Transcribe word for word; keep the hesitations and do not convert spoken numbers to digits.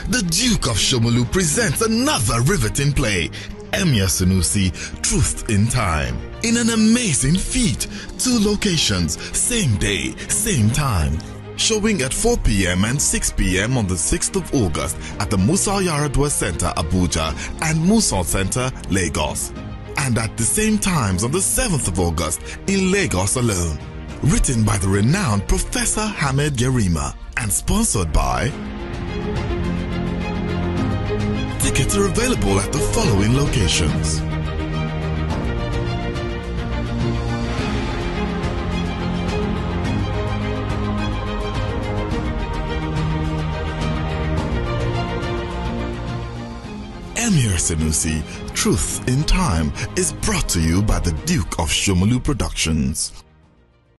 the Duke of Shomolu presents another riveting play, Emir Sanusi, Truth in Time. In an amazing feat, two locations, same day, same time. Showing at four p m and six p m on the sixth of August at the Musa Yaradua Center, Abuja and Musa Center, Lagos. And at the same times on the seventh of August in Lagos alone. Written by the renowned Professor Hamed Yerima and sponsored by... Tickets are available at the following locations. Emir Sanusi, Truth in Time is brought to you by the Duke of Shomolu Productions.